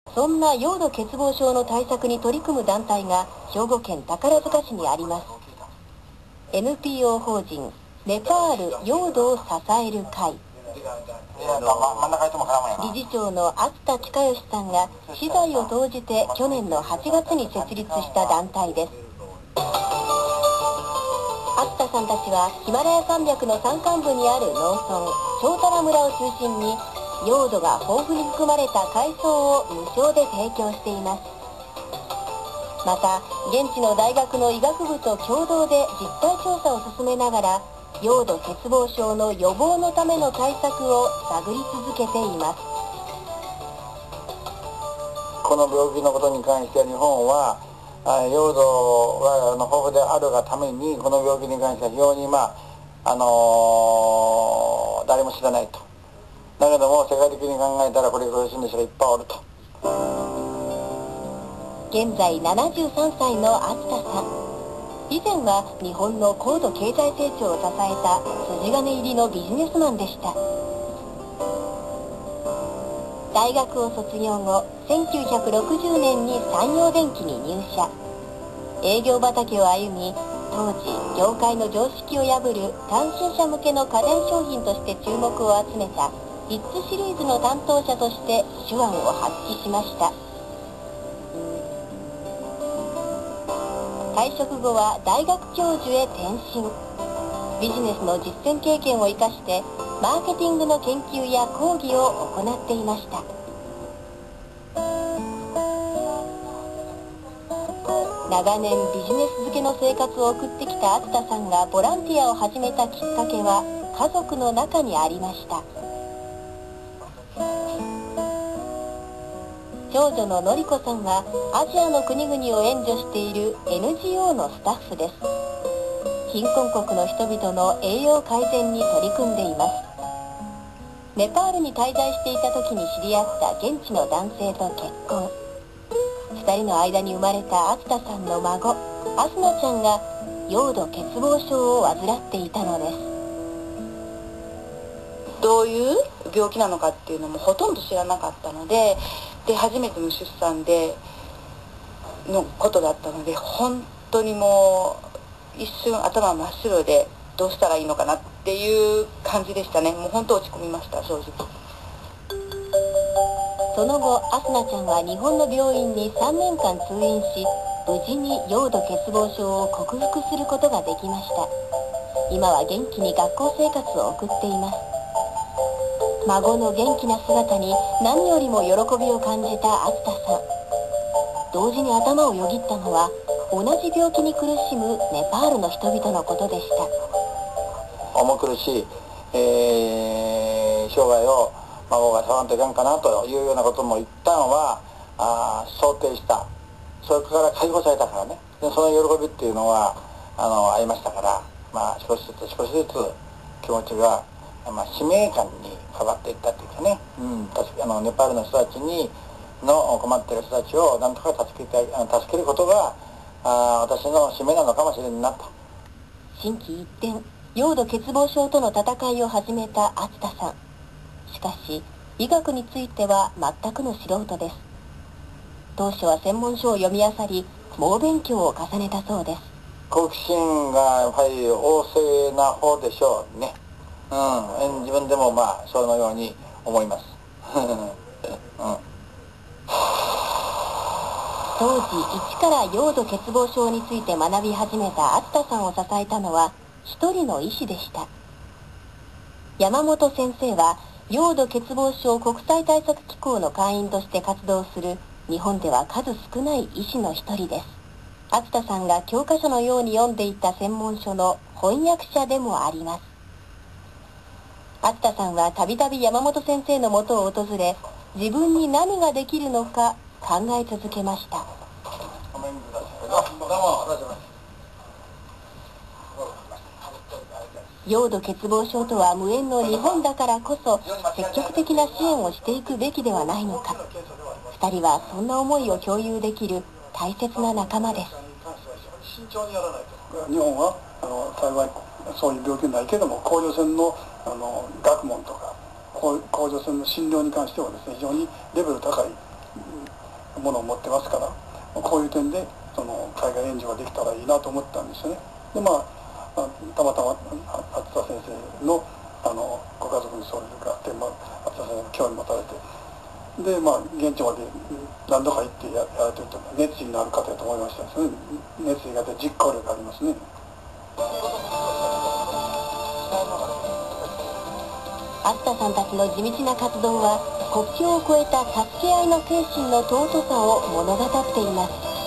そんなヨード欠乏症の対策に取り組む団体が兵庫県宝塚市にあります。 NPO 法人ネパールヨードを支える会。理事長の熱田親義さんが私財を投じて去年の8月に設立した団体です。熱田さんたちはヒマラヤ山脈の山間部にある農村長太良村を中心にヨードが豊富に含まれた海藻を無償で提供しています。また現地の大学の医学部と共同で実態調査を進めながらヨード欠乏症の予防のための対策を探り続けています。 この病気のことに関しては日本はヨードが豊富であるがためにこの病気に関しては非常に誰も知らないと。だけども世界的に考えたらこれ苦しんでる人がいっぱいおると。 現在73歳の熱田さん。以前は日本の高度経済成長を支えた筋金入りのビジネスマンでした。大学を卒業後、1960年に山陽電機に入社。営業畑を歩み、当時業界の常識を破る単身者向けの家電商品として注目を集めたヒッツシリーズの担当者として手腕を発揮しました。退職後は大学教授へ転身。ビジネスの実践経験を生かしてマーケティングの研究や講義を行っていました。長年ビジネス漬けの生活を送ってきた熱田さんがボランティアを始めたきっかけは家族の中にありました。長女ののりこさんはアジアの国々を援助している NGO のスタッフです。貧困国の人々の栄養改善に取り組んでいます。ネパールに滞在していた時に知り合った現地の男性と結婚。2人の間に生まれた熱田さんの孫アスナちゃんがヨード欠乏症を患っていたのです。 どういう病気なのかっていうのもほとんど知らなかったので、初めての出産でのことだったので本当にもう一瞬頭真っ白でどうしたらいいのかなっていう感じでしたね。もう本当落ち込みました、正直。 その後アスナちゃんは日本の病院に3年間通院し、無事にヨード欠乏症を克服することができました。今は元気に学校生活を送っています。孫の元気な姿に何よりも喜びを感じた熱田さん。同時に頭をよぎったのは同じ病気に苦しむネパールの人々のことでした。 重苦しい、生涯を孫が触んといかんかなというようなことも一旦は想定した。それから解放されたからね。でその喜びっていうのはありましたから、少しずつ気持ちが、使命感に変わっていったっていうかね、ネパールの人たちの困っている人たちをなんとか助けることが私の使命なのかもしれんなと。 心機一転、ヨード欠乏症との戦いを始めた熱田さん。しかし医学については全くの素人です。当初は専門書を読み漁り猛勉強を重ねたそうです。 好奇心がやっぱり旺盛な方でしょうね。自分でもそのように思います。 当時一からヨード欠乏症について学び始めた熱田さんを支えたのは一人の医師でした。山本先生はヨード欠乏症国際対策機構の会員として活動する日本では数少ない医師の一人です。熱田さんが教科書のように読んでいた専門書の翻訳者でもあります。熱田さんはたびたび山本先生のもとを訪れ、自分に何ができるのか考え続けました。ヨード欠乏症とは無縁の日本だからこそ積極的な支援をしていくべきではないのか。2人はそんな思いを共有できる大切な仲間です。 日本は幸いそういう病気ないけども、甲状腺の学問とか甲状腺の診療に関してはですね、非常にレベル高いものを持ってますから、こういう点でその海外援助ができたらいいなと思ったんですよね。でたまたま厚田先生のご家族にそういうのがあって、厚田先生が興味持たれて、で現地まで何度か行ってやられてると熱意のある方だと思いましたですね。熱意があって実行力がありますね。 厚田さんたちの地道な活動は国境を越えた助け合いの精神の尊さを物語っています。